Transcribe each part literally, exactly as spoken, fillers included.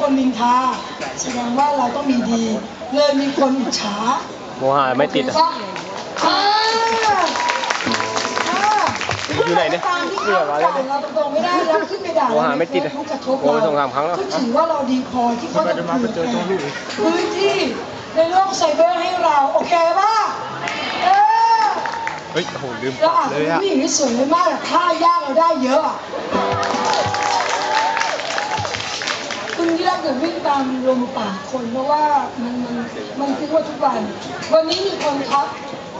คนนินทาแสดงว่าเราต้องมีดีเลยมีคนอิจฉาโมหะไม่ติดอ่ะอยู่ไหนเนี่ยเรื่องอะไรเนี่ยเราตรงๆไม่ได้เราขึ้นไปด่าโมหะไม่ติดอ่ะโอ้ยสองสามครั้งแล้วก็ถือว่าเราดีพอที่เขาจะเปิดพื้นที่ในโลกไซเบอร์ให้เราโอเคป่ะเออเฮ้ยโหลืมปากเลยอ่ะผู้หญิงที่สวยมากท่ายากเราได้เยอะคุณที่เราเกิดวิ่งตามลมปากคนเพราะว่ามันมันมันคิดว่าทุกวันวันนี้มีคนทัก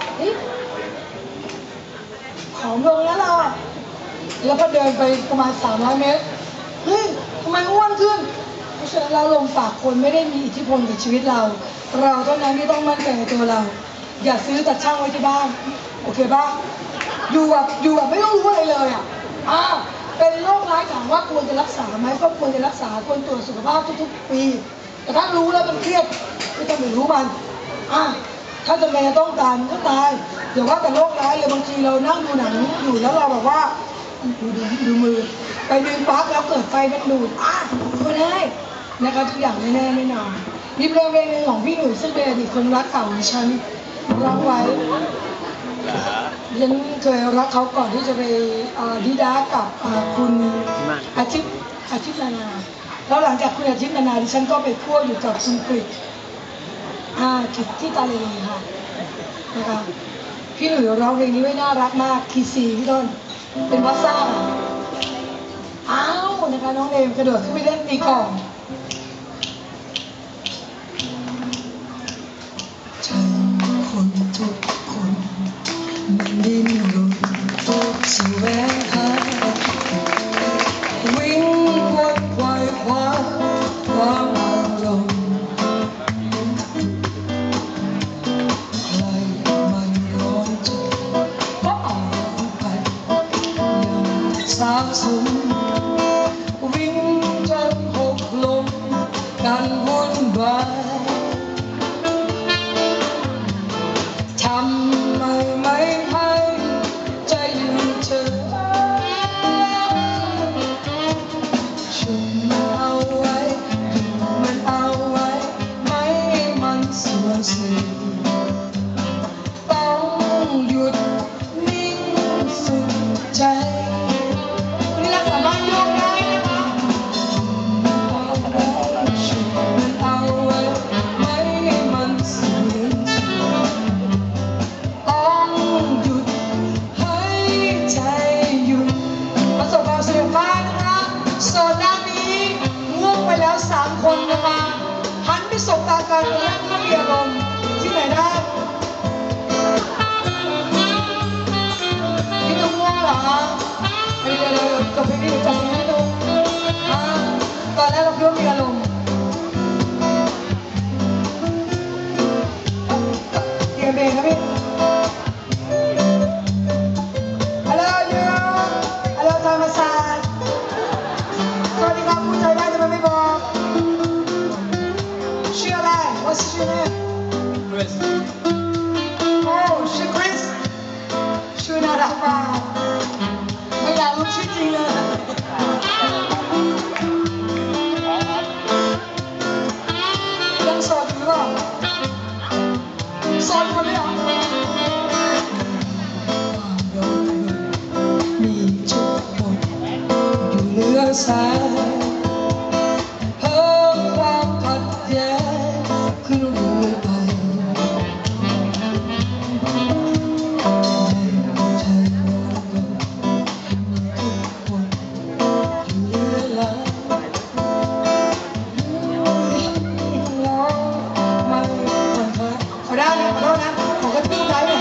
ผอมลงแล้วเราอ่ะแล้วก็เดินไปประมาณสามร้อยเมตรเฮ้ยทำไมอ้วนขึ้นเพราะฉะนั้นเราลมปากคนไม่ได้มีอิทธิพลกับชีวิตเราเราเท่านั้นที่ต้องมั่นใจในตัวเราอย่าซื้อแต่ช่างไว้ที่บ้านโอเคป่ะอยู่แบบอยู่แบบไม่ต้องรู้อะไรเลยอ่ะอ่าเป็นโรคร้ายถามว่าควรจะรักษาไหมก็ควรจะรักษาควรตรวจสุขภาพทุกๆปีแต่ถ้ารู้แล้วมันเครียดก็ต้องไปรู้มันอ่าถ้าจะแม่ต้องตายก็ตายเดี๋ยวว่าแต่โรคร้ายเลยบางทีเรานั่งดูหนังอยู่แล้วเราแบบว่าดูดูดูมือไปดึงปลั๊กแล้วเกิดไฟมันดูดอ่ะก็ได้นะคะทุกอย่างไม่แน่ไม่นอนมีเพลงเพลงหนึ่งของพี่หนุ่ยซึ่งเป็นอดีตคนรักเก่าของฉันร้องไว้ฉันเคยรักเขาก่อนที่จะไปดีด้ากับคุณอาทิตย์อาทิตย์นานาแล้วหลังจากคุณอาทิตย์นานาดิฉันก็ไปคั่วอยู่กับคุณกฤษอ่าที่ที่ตาเลค่ะนะคะพี่หนุ่ยร้องเพลงนี้ไว้น่ารักมากคีซีพี่ต้นเป็นวัสซ่าอ้าวนะคะน้องเอมกระโดดขึ้นไปเล่นตีกลองคนทุกคนมันดิ้นรนแสวงหาวิ่งวนไขว่คว้าความอารมณ์ใครมันร้อนใจเพราะอ่อนไปยังสาบสูญวิ่งจนหกล้มกันวุ่นวายทำไมไม่ให้ใจอยู่เธอชุมเอาไว้มันเอาไว้ไม่มันส่วนเสียต้องหยุดนิ่งสุดใจนี่เราสามารถโยกได้นะคะชุมมันเอาไว้ไม่มันส่วนเสียต้องหยุดให้ใจหยุดประสบความสำเร็จมากนะคะโซนด้านนี้ง่วงไปแล้วสามคนนะคะหันไปสบตากันแล้วก็มีอารมณ์ที่ไหนได้พี่ตุ้มง่วงเหรอเดี๋ยวเดี๋ยวจบเพลงนี้จบเพลงให้ดูตอนแรกเราคิดว่ามีอารมณ์เตรียมเพลงนะพี่What's your name? Chris. Oh, ชื่อ Chris ชื่อน่ารักมากไม่อยากรู้ชื่อจริงเลยยังโสดอยู่หรือเปล่าโสดคนเดียวมีทุกคนอยู่เหลือแสนเพิ่มความขัดแย้งขึ้นเรื่อยไปในใจเราทุกคนอยู่เรื่อยแล้วไม่ควรพลาดขอได้นะขอโทษนะขอกระตุ้นใจหน่อย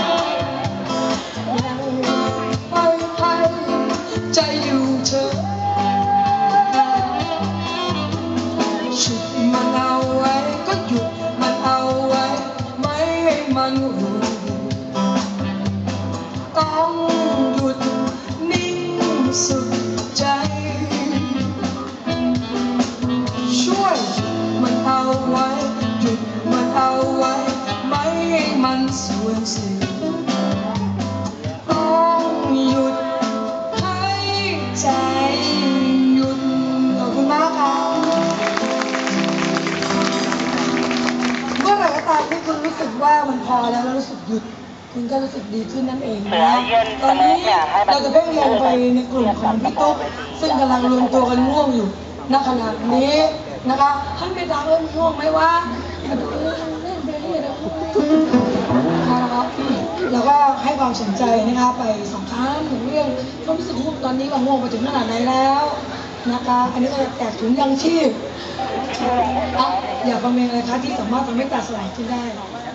ไม่ให้ใจอยู่เธอฉุดมันเอาไว้ก็หยุดมันเอาไว้ไม่ให้มันรู้ต้องหยุดนิ่งสุดใจช่วยมันเอาไว้หยุดมันเอาไว้ไม่ให้มันสูญเสียต้องหยุดให้ใจหยุดขอบคุณมากค่ะหยุดคุณก็รู้สึกดีขึ้นนั่นเองนะตอนนี้เราจะเพ่งลงไปในกลุ่มของพี่ตุ๊กซึ่งกำลังรวมตัวกันง่วงอยู่ณขณะนี้นะคะท่านไปถามว่าง่วงไหมวะมาดูเล่นไปเรื่อยๆนะครับแล้วก็ให้ความสนใจนะคะไปสองครั้งถึงเรื่องความรู้สึกง่วงตอนนี้เราง่วงไปถึงขนาดไหนแล้วนะคะอันนี้ก็แจกถุงยังชีพอ่ะอยากฟังเพลงอะไรคะที่สามารถทำให้ตาสลายขึ้นได้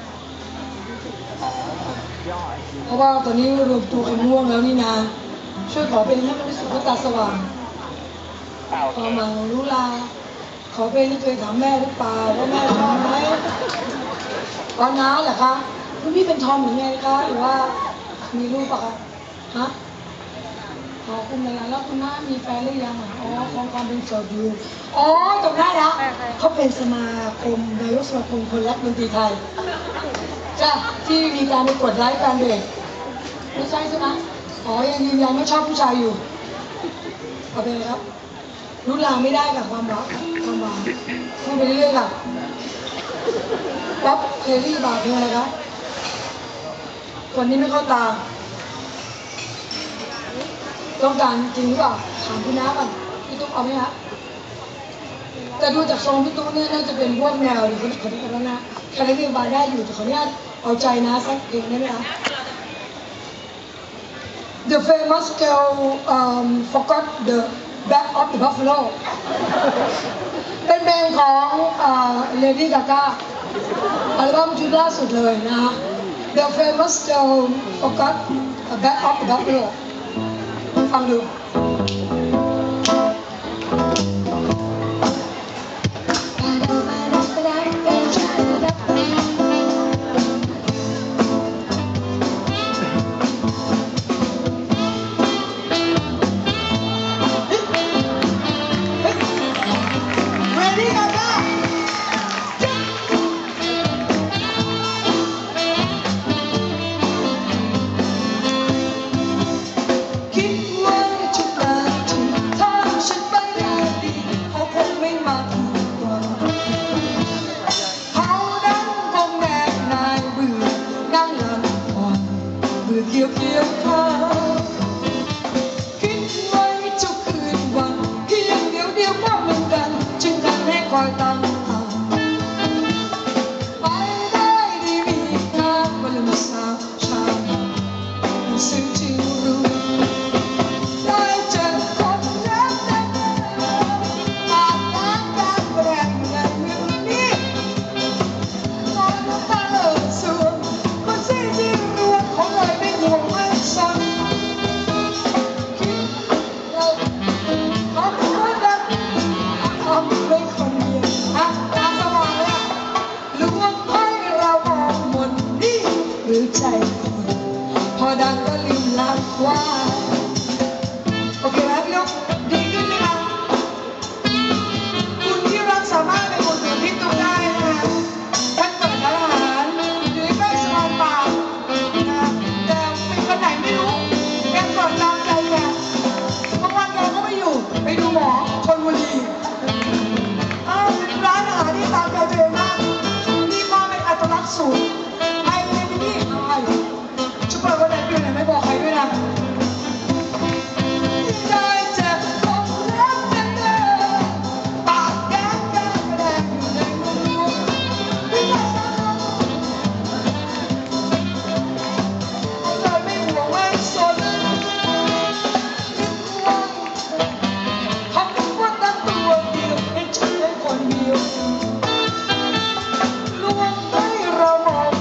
เพราะว่าตอนนี้รวมตัวกันง่วงแล้วนี่นะช่วยขอเป็นให้มันรู้สึกว่าตาสว่างความหวังรู้ลาขอเป็นที่เคยถามแม่หรือเปล่าว่าแม่ชอบไหมตอนน้าเหรอคะคุณพี่เป็นทอมหรือไงคะหรือว่ามีลูกปะคะฮะอ๋อคุณอะไรแล้วคุณน้ามีแฟนหรือยังอ๋อของความเป็นโสดอยู่อ๋อจบได้แล้วเขาเป็นสมาคมนายกสมาคมคนรักดนตรีไทยจ้ะที่มีการไปกดไลค์แฟนเด็กไม่ใช่ใช่ไหมอ๋อยังยืนยันว่าชอบผู้ชายอยู่เอาไปเลยครับรู้ลาไม่ได้กับความรักความหวานพูดไปเรื่อยๆค่ะป๊อปเคลลี่บาร์เพลงอะไรคะคนนี้ไม่เข้าตาต้องการจริงหรือเปล่าถามพี่น้าก่อนพี่ตุ๊กเอาไหมฮะแต่ดูจากทรงพี่ตุ๊กเนี่ยน่าจะเป็นพวกแนวหรือคนคนนั้นนะเคลลี่บาร์ได้อยู่แต่ขออนุญาตเอาใจนะสักเพลงได้ไหมคะ The famous girl um, forgot the back of the buffalo เป็นเพลงของเลดี้กาก้าอัลบั้มชุดล่าสุดเลยนะ The famous girl forgot the back of the buffalo ฟังดูเกี่ยวเกี่ยวข้าวคิดไว้ทุกคืนวันเพียงเดียวเดียวก็เหมือนกันจึงทำให้คอยตั้งตาไปได้ดีมีค่าวันละสาวชายมันซึ้งจริงรู้ได้เจอคนรักแต่อาจรักกันแรงในเมืองนี้ตอนน้ำตาเอ่อส่วนคนที่จริงรวมของเลยไม่ห่วงไม่สนคิดเราเอาคนดังเอาเป็นคนเดียวอ่ะตาสว่างเลยอ่ะลวงให้เรามองมนนี่หรือใจคนพอดังก็ลืมลักว่าโอเคไหมพี่นกดีขึ้นไหมคะคุณที่รักสามารถไปอุดหนุนพี่ตุ๊กได้นะคะท่านเปิดร้านอาหารอยู่ใกล้สมองปากนะคะแต่เป็นคนไหนไม่รู้แกเปิดตามใจแกบางวันแกก็ไม่อยู่ไปดูหมอชลบุรีอ้าวเป็นร้านอาหารที่ตามใจตัวเองมากนี่มาเป็นอัตลักษณ์สูงไอ้เนี่ยนี่เอาไอ้จะเปิดวันไหนปีไหนไม่บอกใครด้วยนะได้เจอคนรักกันเด้อปากแก้มแก้มแดงอยู่ในมือพี่รักกันเลยไม่ห่วงไม่สนเขาคิดว่าตั้งตัวเดียวให้ฉันให้คนเดียวลวงให้เรามอง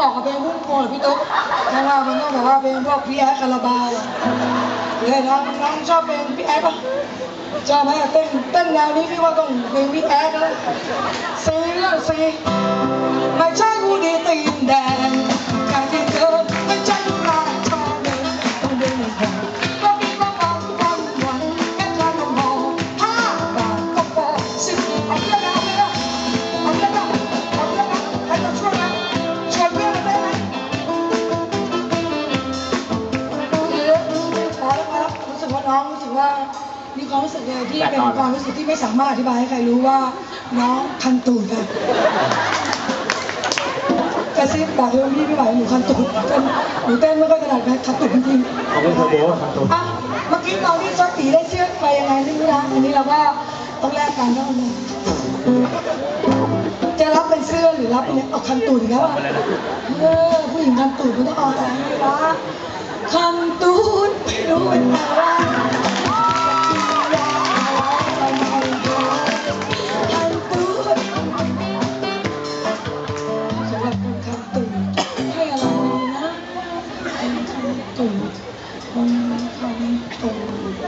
เหมาะกับเพลงพุ่งพวงหรือพี่ตุ๊กเพราะว่ามันต้องแบบว่าเพลงพวกพี่แอดคาราบาวเลยน้องน้องชอบเพลงพี่แอดปะชอบไหมเต้นเต้นแนวนี้พี่ว่าต้องเพลงพี่แอดนะซีเรื่องซีไม่ใช่ผู้ดีตีนแดงการที่เธอไม่ใช่มาชอบเลยต้องเดินแข่งก็มีก็มองวันวันแค่การมองห้าบาทก็พอสิบเอาเยอะนะเอาเยอะนะเอาเยอะนะเอาเยอะนะใครจะช่วยนะชวนเพื่อนมาได้ไหมเยอะพอแล้วพอแล้วรู้สึกว่าน้องรู้สึกว่ามีความรู้สึกเลยที่เป็นความรู้สึกที่ไม่สามารถอธิบายให้ใครรู้ว่าน้องคันตูดค่ะกระซิบบอกเลยว่าพี่ไม่ไหวหนูคันตูดเป็นหนูเต้นไม่ค่อยถนัดนะคันตูดจริงๆเขาเป็นเทอร์โบคันตูดอ่ะเมื่อกี้ตอนที่ซอสตีได้เชือกไปยังไงไม่รู้นะอันนี้เราก็ต้องแลกกันต้องจะรับเป็นเสื้อหรือรับเป็นเอาคันตูดอีกแล้วอ่ะเออผู้หญิงคันตูดมันต้องเอาอะไรนะคันตูดไม่รู้เป็นอะไรคันตูดสำหรับคนคันตูดให้อะไรนะเป็นคันตูดคนคันตูด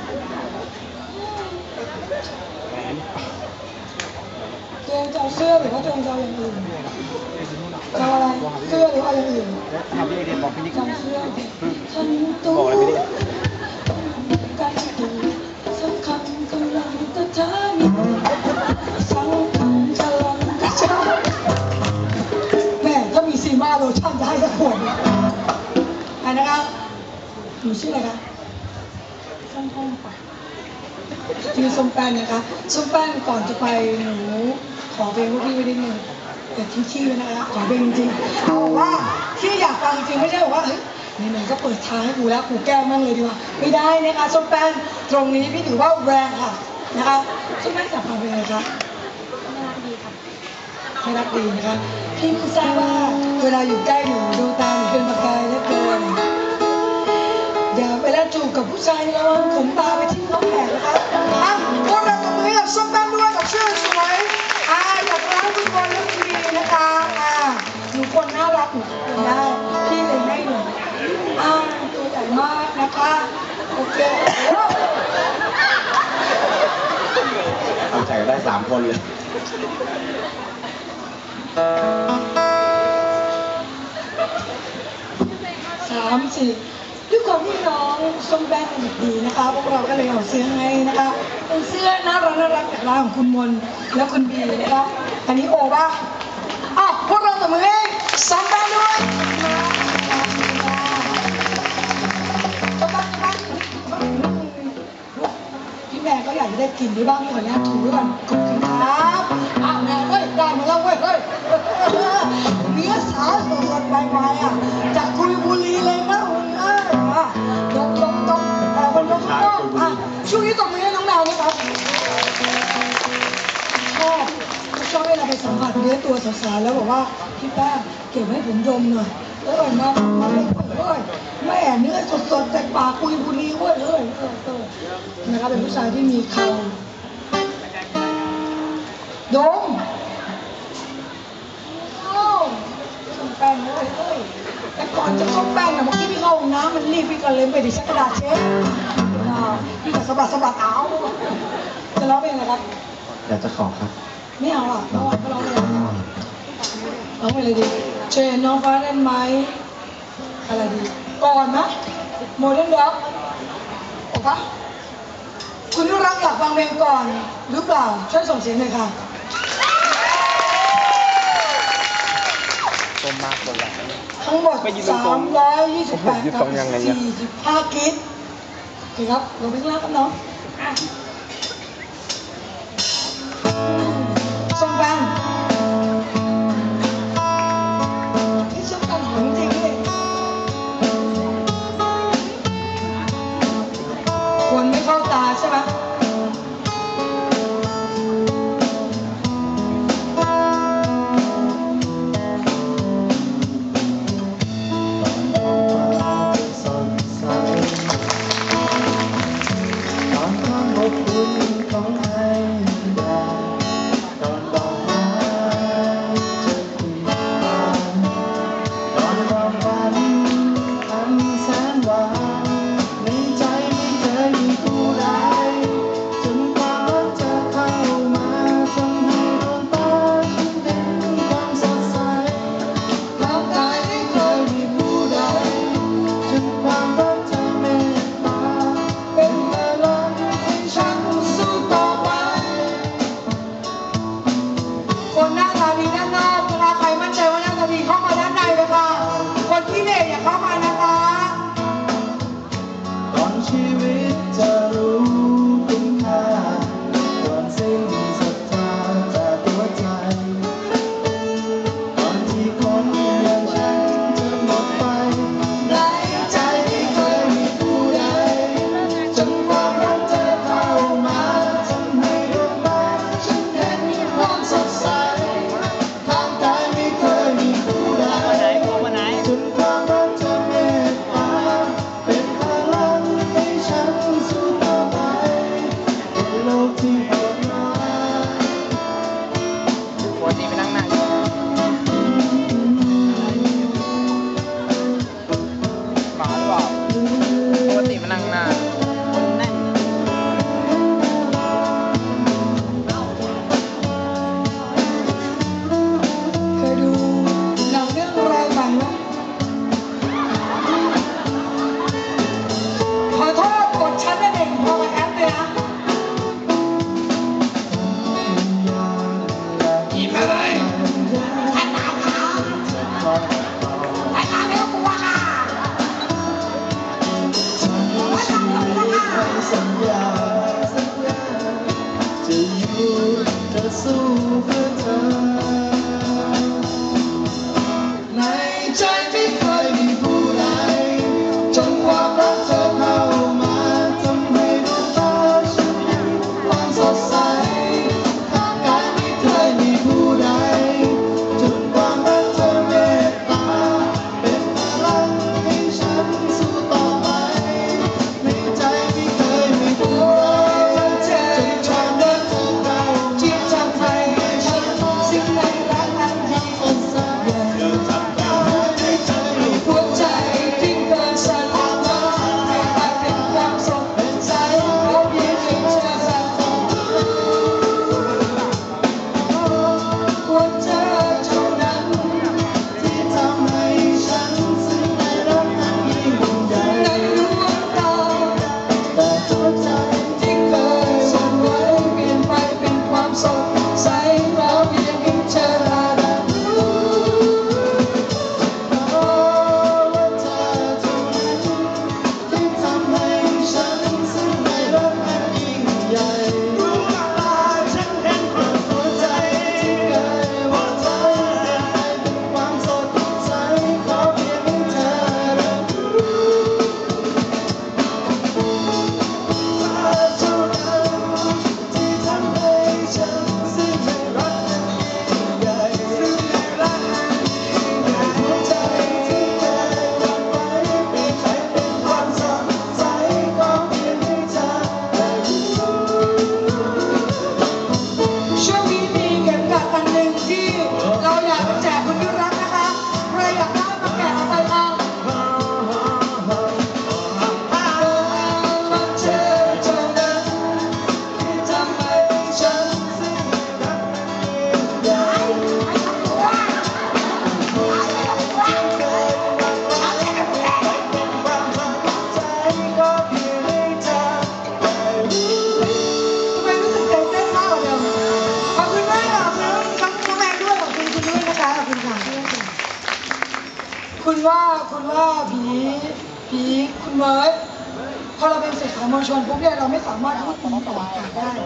ตัวเองจะเอาเสื้อหรือว่าตัวเองจะเอาอย่างอื่นจะเอาอะไรเสื้อหรือเอาอย่างอื่นทำพี่เรียนบอกพี่นิกจำเสื้อคันตูดกันตูดสังคำกำลังตะทานิสังคำกำลังกระชากแม่ถ้ามีซีมาโลชั่นจะให้สักขวดไปนะครับหนูชื่ออะไรคะส้มทองปะชื่อส้มแป้นนะคะส้มแป้นก่อนจะไปหนูขอเพลงพวกพี่ไว้นิดนึงแต่ทิ้งชื่อไว้นะคะขอเพลงจริงๆเอาว่าที่อยากฟังจริงไม่ใช่บอกว่าเฮ้ยไหนๆก็เปิดทางให้กูแล้วกูแก้มั่งเลยดีกว่าไม่ได้นะคะส้มแป้นตรงนี้พี่ถือว่าแรงค่ะนะคะส้มแป้นอยากฟังเพลงอะไรคะไม่รักดีค่ะไม่รักดีนะคะพี่ไม่ทราบว่าเวลาอยู่ใกล้หนูดูตาหนูเป็นประกายเหลือเกินอย่าไปแล้วจูบกับผู้ชายระวังขนตาไปที่น้องแหกนะคะอ่ะพวกเราตรงนี้กับส้มแป้นด้วยกับชื่อสวยอ่าอยากรักทุกคนเรื่องดีนะคะอ่าหนูคนน่ารักหนูคนได้พี่เลยให้หนูอ่าตัวใหญ่มากนะคะโอเคโอ้ทำใจได้สามคนเลยสามสี่ด้วยความที่น้องส้มแป้งเป็นเด็กดีนะคะพวกเราก็เลยเอาเสื้อให้นะคะเป็นเสื้อน่ารักน่ารักจากร้านของคุณมนและคุณบีนะคะอันนี้โอป่ะอ้าวพวกเราตบมือให้ส้มแป้งด้วยส้มแป้งส้มแป้งพี่แม่ก็อยากจะได้กลิ่นด้วยบ้างพี่ขออนุญาตถูด้วยกันขอบคุณครับอ้าวแม่เฮ้ยได้มาแล้วเว้ยเฮ้ยเนื้อสาวสดๆใหม่ๆอ่ะจากกุยบุรีเลยนะคุณเอ้ยอ่ะยกยกยกแต่คนยกยกอ่ะช่วงนี้ตบมือให้น้องดาวนะครับชอบชอบเวลาไปสัมผัสเนื้อตัวสาวๆแล้วบอกว่าพี่แป้งเก็บให้ผมดมหน่อยเออมามาเลยเฮ้ยแม่เนื้อสดๆจากปากกุยบุรีเว้ยเฮ้ยเออเออนะครับเป็นผู้ชายที่มีเขาดมส้มแป้งเลยเอ้ยแต่ก่อนจะส้มแป้งเนี่ยเมื่อกี้พี่เข้าห้องน้ำมันรีบพี่ก็เลยไปดิชักกระดาษเช็ดพี่ก็สะบัดสะบัดเอาจะร้องเพลงอะไรครับอยากจะขอครับไม่เอาอ่ะร้องก็ร้องเลยร้องไปเลยดิเชิญน้องฟ้าเล่นไหมอะไรดีก่อนนะโมเดิร์นด็อกโอปะคุณนุรักอยากฟังเพลงก่อนหรือเปล่าช่วยส่งเสียงหน่อยค่ะต้มมากคนละทั้งหมดสามร้อยยี่สิบแปดกับสี่สิบห้ากิกโอเคครับลงไปข้างล่างครับน้องส้มแป้งที่ส้มแป้งหอมจริงเลยควรไม่เข้าตาใช่ไหมจะสู้เพื่อเธอในใจไม่เคยมีผู้ใดจนความรักเธอเข้ามาทำให้ดวงตาฉันมีความสดใสข้างกายไม่เคยมีผู้ใดจนความรักเธอเมตตาเป็นพลังให้ฉันสู้ต่อไปในใจไม่เคยมีผู้ใดจนความรักเธอเข้าที่ทำให้ฉันสิ่งใดรักนั้นที่สดใสเธอทำได้ให้เธอมีหัวใจที่เกินสลายให้กลายเป็นความสดใสเขาเพียงให้เธอสักหัวใจเท่านั้นที่ทำให้ฉันซึ้งในรักนั้นยิ่งใหญ่ในดวงตาแต่หัวใจที่เคยสดไว้เปลี่ยนไปเป็นความสดใสเราเพียงให้เธอรับรู้เพราะว่าเธอเท่านั้นที่ทำให้ฉันซึ้งในรักนั้นยิ่งใหญ่ดวงตาฉันเห็นความหัวใจที่เคยว่าเธอเปลี่ยนไปเป็นความสดใสขอเพียงให้เธอรับรู้เธอเท่านั้นที่ทำให้ฉันซึ้งในรักนั้นยิ่งใหญ่ซึ้งในรักนั้นยิ่งใหญ่หัวใจที่เคยหวั่นไหวเปลี่ยนไปเป็นความสดใสขอเพียงให้เธอได้รู้ช่วงนี้มีเข็มขัดอันหนึ่งที่เราอยากจะแจกคุณที่รักนะคะใครอยากได้มาแกะเอาไปค่ะเธอเท่านั้นที่ทำให้ฉันซึ้งในรักนั้นยิ่งใหญ่ความสดใสก็เพียงให้เธอได้รู้ทำไมรู้สึกใจเต้นมากกว่าเดิมขอบคุณมากค่ะน้องน้องแมนด้วยขอบคุณคุณด้วยนะคะขอบคุณค่ะคุณว่าคุณว่าผีผีคุณเมิร์ดพอเราเป็นสื่อสารมวลชนปุ๊บเนี่ยเราไม่สามารถพูดผีต่ออากาศได้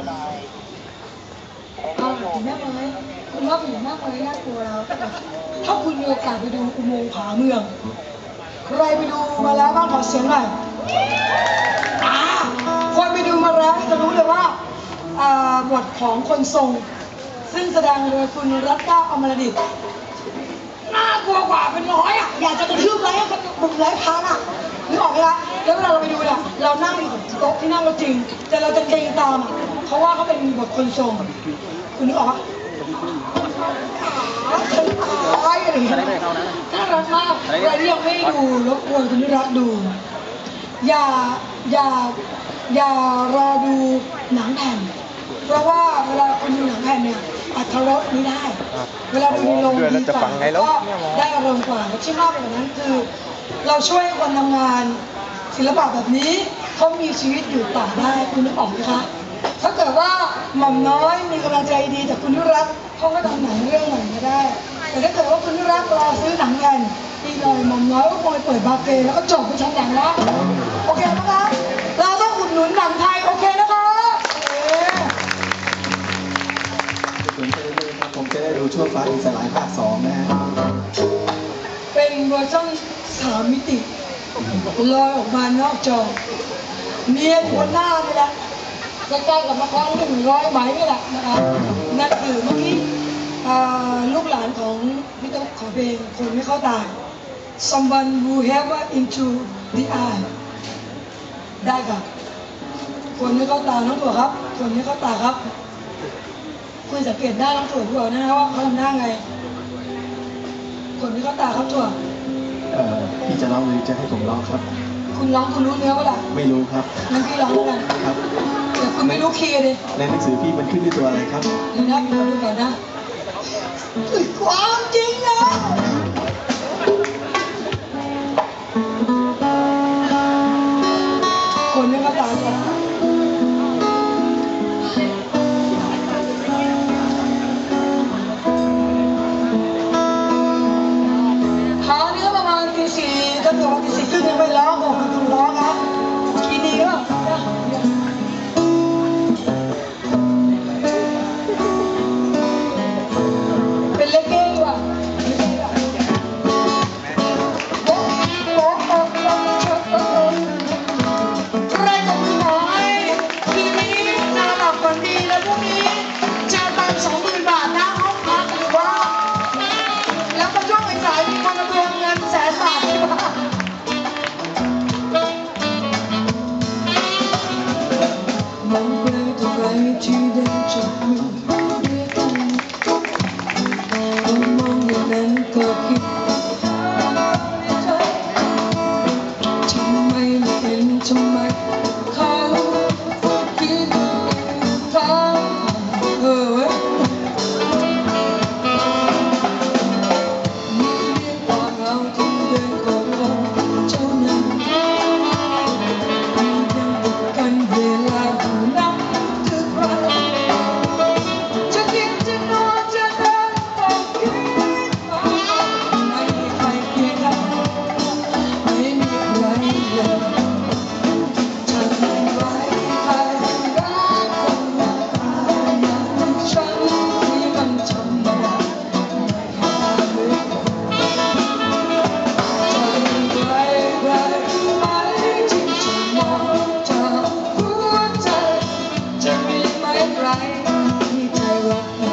เอาผีแม่เมิร์ดคุณว่าผีแม่เมิร์ดน่ากลัวแล้วถ้าคุณมีโอกาสไปดูอุโมงค์ผาเมืองใครไปดูมาแล้วบ้างขอเสียงหน่อยอ่าคนไปดูมาแล้วจะรู้เลยว่าอ่าบทของคนทรง ซึ่งแสดงโดยคุณรัตน์อมรดิตน่ากลัวกว่าเป็นร้อยอ่ะอยากจะกระทืบไร้กับบุกไร้พันอ่ะนึกออกไหมคะแล้วเวลาเราไปดูเนี่ยเรานั่งอยู่กับโต๊ะที่นั่งก็จริง แต่เราจะเกรงตามอ่ะเพราะว่าเขาเป็นบทคนทรงคุณนึกออกปะฉันตายอะไรอย่างเงี้ยน่ารักมากใครที่ยังไม่ดูรบกวนคุณนิรัตน์ดู อย่าอย่าอย่ารอดูหนังแผ่น เพราะว่าเวลาคุณดูหนังแผ่นเนี่ยอรรถรสไม่ได้ เวลาดูในโรงดีกว่าก็ได้อารมณ์กว่าและที่มากไปกว่านั้นคือ เราช่วยคนทำงานศิลปะแบบนี้เขามีชีวิตอยู่ต่อได้คุณนึกออกไหมคะ ถ้าเกิดว่าหม่อมน้อยมีกำลังใจดีจากคุณนิรัตน์เขาก็ทำหนังเรื่องไหนก็ได้ แต่ถ้าเกิดว่าคุณนิรัตน์รอซื้อหนังแผ่นอีกหน่อยหม่อมน้อยก็คงไปเปิดบาร์เกย์แล้วก็จบไปชั้นหนังแล้วโอเคนะคะ เราต้องอุดหนุนหนังไทยโอเคนะคะเอ๊ะผมจะได้ดูครับผมจะได้ดูชั่วฟ้าดินสลายภาคสองนะฮะเป็นเวอร์ชันสามมิติลอยออกมานอกจอเนียนหัวหน้านี่แหละใกล้ๆกับละครหนึ่งร้อยไหมนี่แหละนะคะนั่นคือเมื่อกี้อ่าลูกหลานของพี่ตุ๊กขอเพลงคนไม่เข้าตา someone who have into the eye ได้ครับคนไม่เข้าตาน้องถั่วครับคนไม่เข้าตาครับคุณสังเกตหน้าน้องถั่วดูเอานะว่าเขาทำหน้าไงคนไม่เข้าตาครับถั่วเอ่อพี่จะร้องหรือจะให้ผมร้องครับคุณร้องคุณรู้เนื้อเปล่าไม่รู้ครับงั้นพี่ร้องกันครับแต่คุณไม่รู้คีย์เลยในหนังสือพี่มันขึ้นด้วยตัวอะไรครับเดี๋ยวนะพี่ขอดูก่อนนะคือความจริงนะคนไม่เข้าตาเลยหาเนื้อประมาณตีสี่ถ้าเกิดว่าตีสี่ครึ่งยังไม่ร้องบอกมันต้องร้องครับกี่ดีก็องหมื่นบาทนะห้องพักหรือว่าแล้วก็ช่วงสายๆมีคนมาเบิกเงินแสนบาทที่บ้านมองไปเท่าไรที่ได้จับมือด้วยกันก็มองอย่างนั้นก็คิดทำไมไม่เห็นทำไมเขาคิดทางเออเว้ยมีเพียงความเหงาที่เดินก่อนเราเท่านั้นมีเพียงบุกกันเวลาผู้นับถึงเราจะกินจะนอนจะเดินต้องคิดไม่มีใครเพียงเราไม่มีใครเลย ฉันไว้ใครรักคนละตาอย่างฉันที่มันธรรมดาไม่หาเลยฉันไว้ใครไหมที่จะมองจากหัวใจจะมีไหมใครที่ใจรักกัน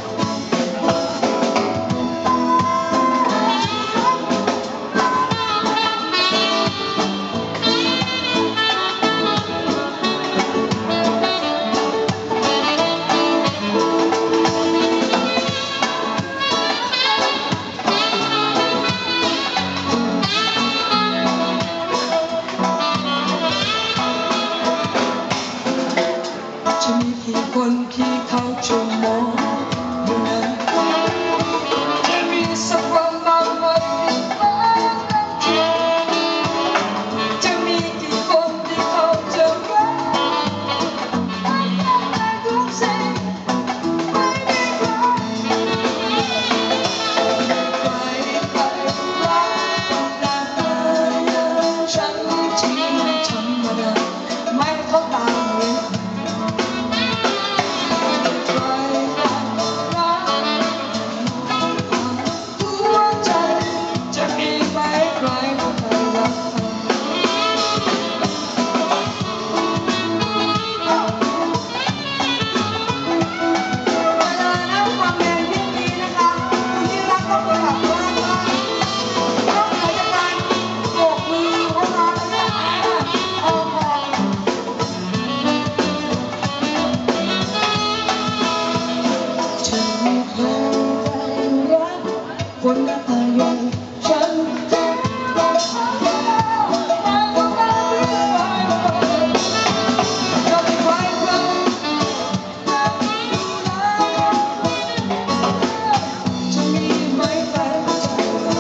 จะมีกี่คนที่เขาจะมองอยู่นั้นจะมีสักวันบางวันที่ฟ้านั้นเทียมจะมีกี่คนที่เขาจะรักไม่ได้แต่ทุกสิ่งไม่ได้ใครใครใครรักหน้าตาอย่างฉันที่ไม่ธรรมดาไม่เข้าตาเหมือนคนหน้าตาอย่างฉันจะไม่ใช่ไม่ต้องการเรื่องอะไรจะไม่ใครใครจะมีไหมแฟนใจเรา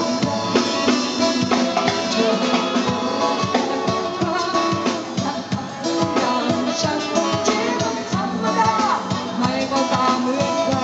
เธออย่างฉันที่มันธรรมดาไม่ก็ตามเหมือนใคร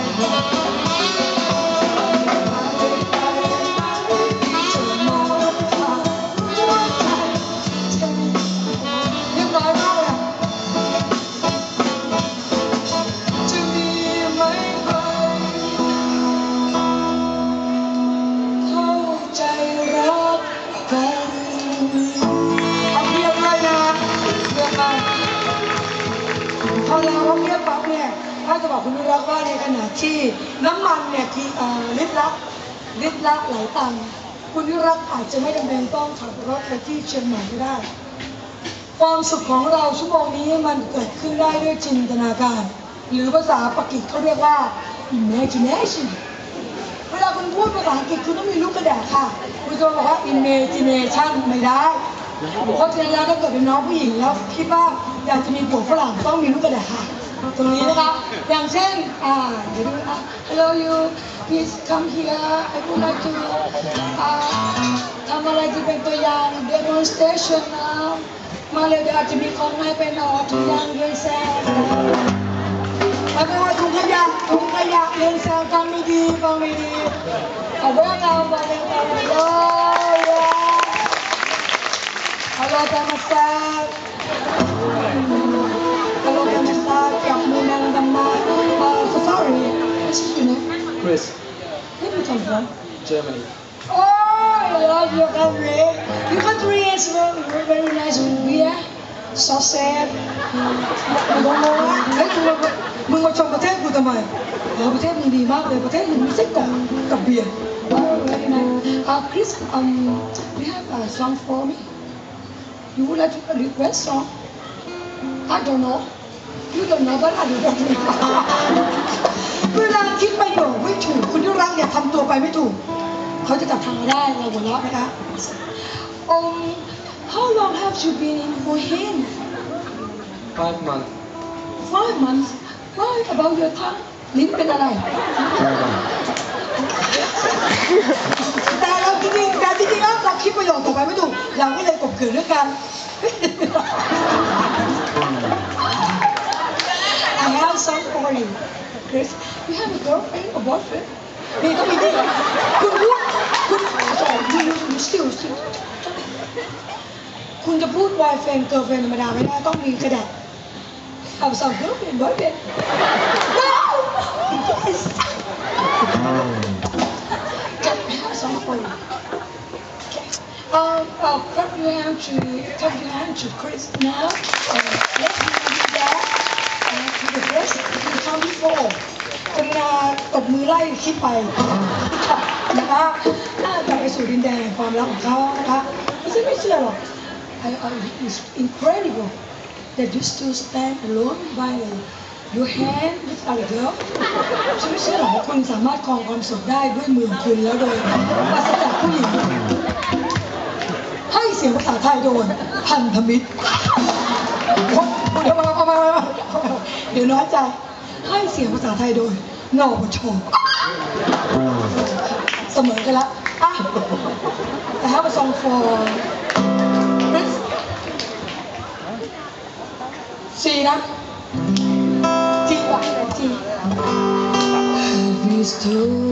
พอเราเขาเทียบปั๊บเนี่ยถ้าจะบอกคุณรู้ว่าในขณะที่น้ำมันเนี่ยที่ลิตรละลิตรละหลายตันคุณวิรัตอาจจะไม่จำเป็นต้องขับรถไปที่เชียงใหม่ก็ได้ความสุขของเราชั่วโมงนี้มันเกิดขึ้นได้ด้วยจินตนาการหรือภาษาปากีสเขาเรียกว่า imagination เวลาคุณพูดภาษาอังกฤษคุณต้องมีลูกกระดาษค่ะคุณจะบอกว่า imagination ไม่ได้เพราะฉะนั้นแล้วถ้าเกิดเป็นน้องผู้หญิงแล้วคิดว่าอยากจะมีผัวฝรั่งต้องมีลูกกระดาษค่ะตรงนี้นะคะอย่างเช่นอ่าเดี๋ยวดูอ่ะ hello you please come here I would like to อ่าทำอะไรที่เป็นตัวอย่าง demonstration นะมาเลยเดี๋ยวอาจจะมีของให้เป็นออกถุงยางเรียนแซงแล้วก็ว่าถุงขยะถุงขยะเรียนแซงฟังไม่ดีฟังไม่ดีเอาเรื่องเราไปเลยไปเลย Halo Tamasat. Halo Tamasat. Yang menang teman. Uh, so sorry. What's your name? Chris, Where do you come from? Germany. Oh, I love your country. Your country is very, very nice with beer. ซอสเซตมึงงงว่าเฮ้ยมึงมามึงมาชมประเทศกูทำไมเออประเทศมึงดีมากเลยประเทศมึงมีไส้กรอกกับเบียร์ว้าว very nice uh Chris um we have a song for me you would like to request song I don't know you don't know but I don't know เวลาคิดประโยคไม่ถูกคุณยุรักอย่าทำตัวไปไม่ถูกเขาจะจับทางเราได้เราหัวเราะนะคะ um how long have you been in Wuhan five months five months why about your tongue ลิ้นเป็นอะไร แต่เราจริงๆแต่จริงๆแล้วเราคิดประโยคต่อไปไม่ถูกเราก็เลยกบเกลื่อนด้วยกัน I have some for you Chris you have a girlfriend or boyfriend นี่ต้องมีที่คุณพูดคุณคุณคุณสติลสติลคุณจะพูด boyfriend girlfriend ธรรมดาไม่ได้ต้องมีกระดาษ have some girlfriend boyfriend no yes some for you okay um uh, clap your hand to clap your hand to Chris now uh, let's do that and to the rest you come before กรุณาตบมือไล่คิดไปนะคะน่าจะไปสู่ดินแดนแห่งความรักของเขานะคะไม่ใช่ไม่เชื่อหรอก I, I, it's incredible that you still stand alone by your hand with other girl ฉันไม่เชื่อหรอกว่าคุณสามารถครองความสุขได้ด้วยมือของคุณแล้วโดยปราศจากผู้หญิงให้เสียงภาษาไทยโดยพันธมิตรเดี๋ยวมาเอามาเดี๋ยวน้อยใจให้เสียงภาษาไทยโดยนปชเสมอกันละอ่ะ I have a song for Chris จีนะจีว่ะจี Have you